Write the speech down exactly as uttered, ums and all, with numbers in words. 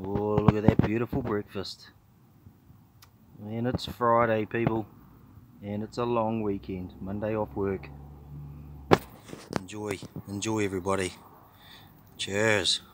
Oh, look at that beautiful breakfast. And it's Friday, people, and it's a long weekend, Monday off work. Enjoy, enjoy everybody. Cheers.